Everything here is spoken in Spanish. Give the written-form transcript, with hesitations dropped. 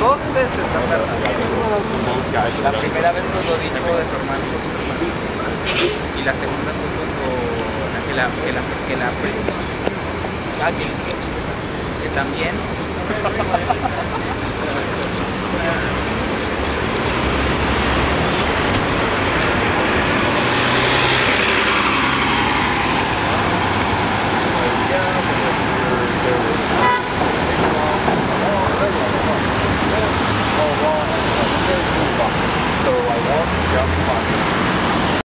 2 veces, la verdad. La primera vez nos lo dijo de su hermano. Y la segunda fue cuando que la que también